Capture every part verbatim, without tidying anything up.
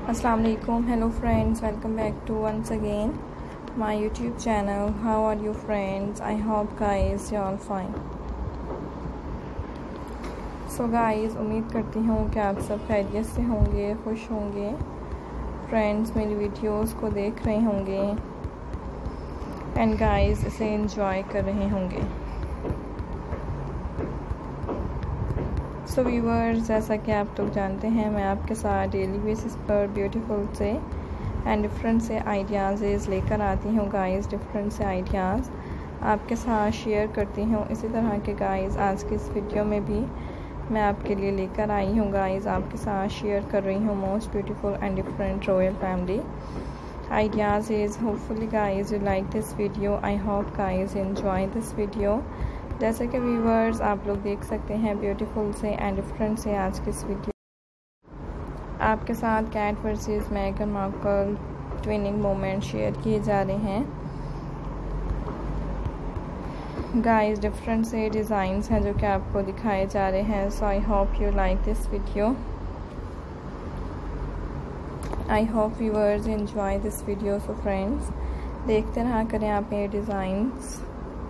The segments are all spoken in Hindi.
Assalamu alaikum. Hello friends, welcome back to once again my YouTube channel. How are you friends? I hope guys you all fine. So guys, उम्मीद करती हूँ कि आप सब खैरियत से होंगे, खुश होंगे। फ्रेंड्स मेरी वीडियोस को देख रहे होंगे एंड गाइस इसे एंजॉय कर रहे होंगे। सो व्यूअर्स, जैसा कि आप लोग जानते हैं, मैं आपके साथ डेली बेसिस पर ब्यूटीफुल से एंड डिफरेंट से आइडियाज़ लेकर आती हूँ गाइस। डिफरेंट से आइडियाज़ आपके साथ शेयर करती हूँ। इसी तरह के गाइस आज की इस वीडियो में भी मैं आपके लिए लेकर आई हूँ गाइस, आपके साथ शेयर कर रही हूँ most beautiful and different royal family ideas. Hopefully guys you like this video. I hope guys enjoy this video. जैसे कि व्यूवर्स आप लोग देख सकते हैं, ब्यूटीफुल से एंड डिफरेंट से आज की इस वीडियो आपके साथ कैट वर्सेस मेगन मार्कल ट्विनिंग मोमेंट शेयर किए जा रहे हैं गाइस। डिफरेंट से डिज़ाइंस हैं जो कि आपको दिखाए जा रहे हैं। So I hope you like this video. I hope viewers enjoy this video. So friends देखते रहा करें आप ये डिज़ाइंस,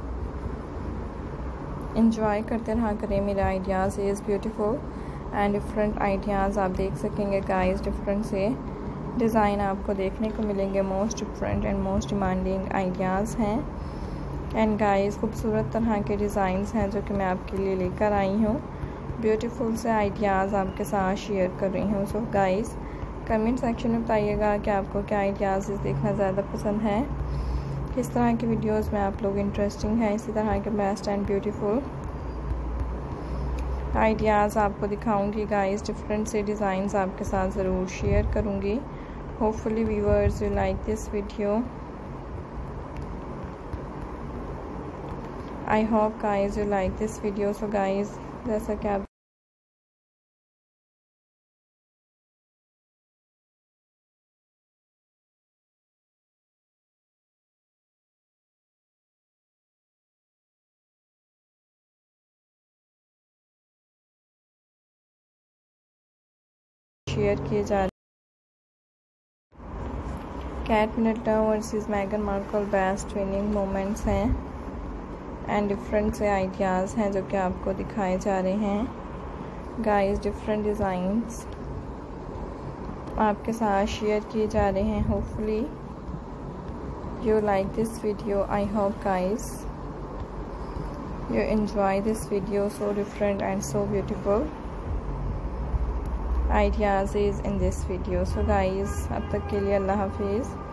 इंजॉय करते रहा करें मेरे ideas. Is beautiful and different ideas आप देख सकेंगे गाइस। डिफरेंट से डिज़ाइन आपको देखने को मिलेंगे, most different and most demanding ideas हैं एंड गाइस खूबसूरत तरह के डिज़ाइंस हैं जो कि मैं आपके लिए लेकर आई हूँ। ब्यूटीफुल से आइडियाज़ आपके साथ शेयर कर रही हूँ। सो गाइस कमेंट सेक्शन में बताइएगा कि आपको क्या आइडियाज़ देखना ज़्यादा पसंद है, किस तरह की वीडियोस में आप लोग इंटरेस्टिंग है। इसी तरह के बेस्ट एंड ब्यूटीफुल आइडियाज़ आपको दिखाऊंगी गाइस। डिफरेंट से डिज़ाइंस आपके साथ ज़रूर शेयर करूंगी। Hopefully viewers you like this video. I hope guys you like this video. So guys जैसा कि आप शेयर किए जा रहे कैट मिडलटन वर्सेस मेगन मार्कल बेस्ट ट्विनिंग मोमेंट्स हैं एंड डिफरेंट से आइडियाज़ हैं जो कि आपको दिखाए जा रहे हैं गाइस। डिफरेंट डिज़ाइंस आपके साथ शेयर किए जा रहे हैं। Hopefully you like this video. I hope guys you enjoy this video. So different and so beautiful ideas is in this video. So guys अब तक के लिए अल्लाह हाफिज़।